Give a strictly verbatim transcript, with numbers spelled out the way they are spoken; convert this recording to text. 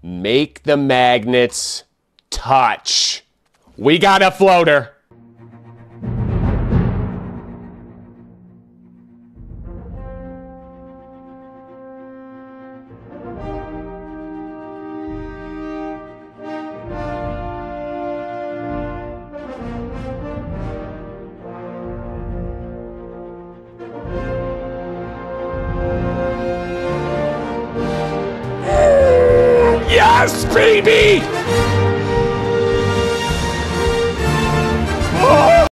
Make the magnets touch. We got a floater. Yes, baby!